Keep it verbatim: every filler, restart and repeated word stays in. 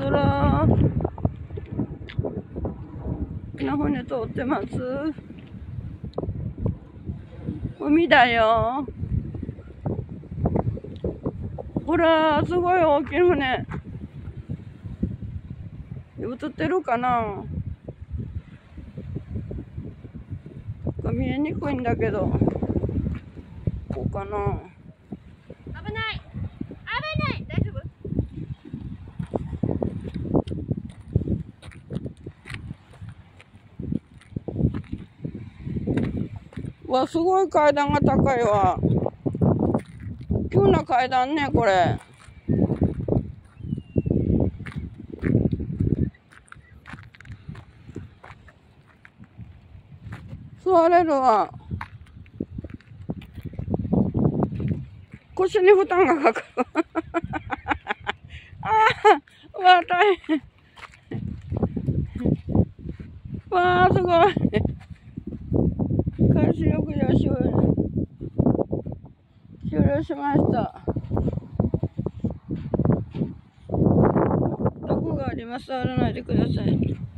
空。大きな船通ってます。海だよ。ほら、すごい大きい船。映ってるかな？見えにくいんだけど。こうかな。 危ない。危ない。大丈夫？ うわ、すごい階段が高いわ。急な階段ね、これ。座れるわ。腰に負担がかかる。ああ、うわ、大変。わあ、すごい。海水浴場終了。終了しました。毒があります。触らないでください。